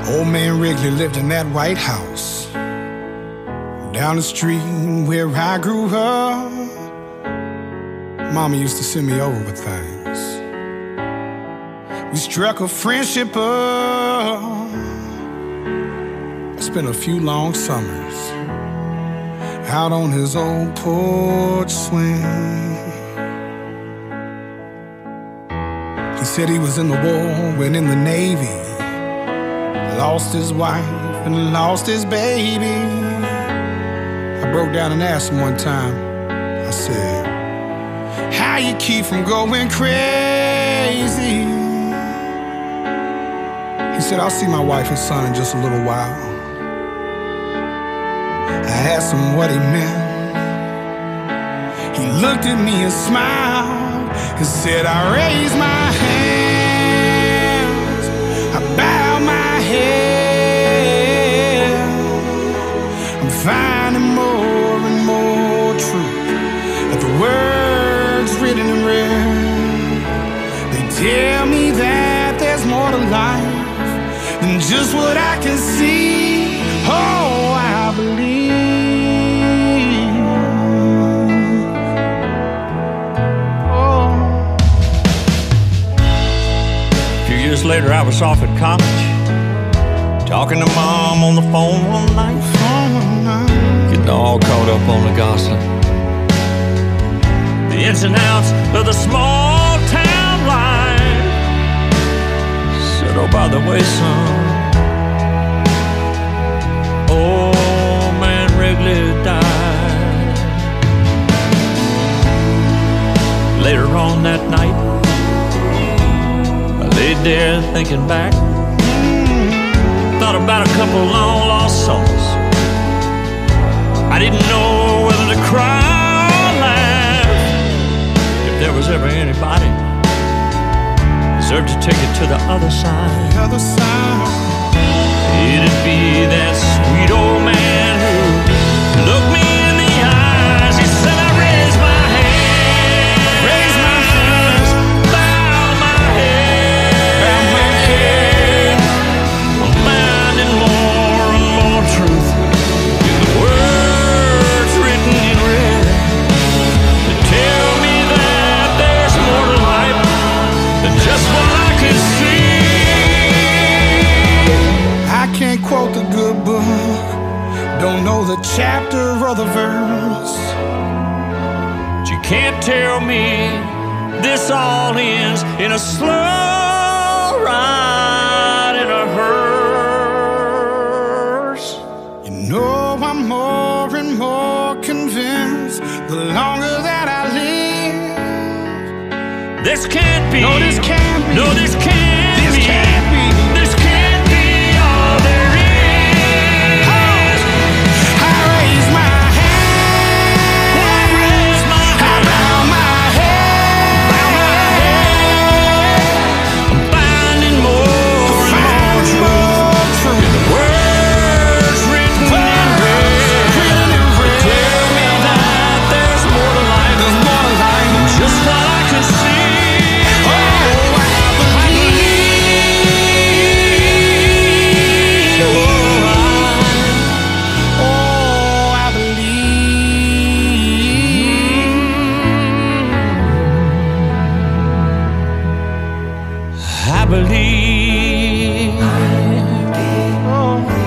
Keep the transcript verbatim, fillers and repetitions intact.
Old man Wrigley lived in that white house down the street where I grew up. Mama used to send me over with things. We struck a friendship up. I spent a few long summers out on his old porch swing. He said he was in the war, went in the Navy, lost his wife and lost his baby. I broke down and asked him one time, I said, how you keep from going crazy? He said, I'll see my wife and son in just a little while. I asked him what he meant. He looked at me and smiled and said, I raise my hands, I bow my head. I'm finding more and more truth of the words written in red. They tell me that there's more to life than just what I can see. Oh, I believe. Oh. A few years later, I was off at college, talking to Mom on the phone one night, getting all caught up on the gossip, the ins and outs of the small town life. Said, oh, by the way, son, old man Wrigley died. Later on that night, I laid there thinking back, thought about a couple long lost souls. I didn't know whether to cry or laugh. If there was ever anybody deserved to take it to the other side, The other side. it'd be that sweet old man who looked me in the eyes. He said, I raise my hands, Raise my hands, bow my head, bow my head. I'm finding more and more truth in the words written in red that tell me that there's more to life than just what I can see. I can't quote the good book, don't know the chapter or the verse. But you can't tell me this all ends in a slow ride in a hearse. You know I'm more and more convinced the longer that I live. This can't be. No, this can't be. No, this can't This be. can't be. This can't be all there is. I raise my hand, I raise my I bow my head, bow my head. I'm finding more and more find truth more truth. in the words written in red. Written in red. Tell me that there's more to life There's more to life than just what I can see. Oh, I believe. Oh, I believe. I believe. Oh.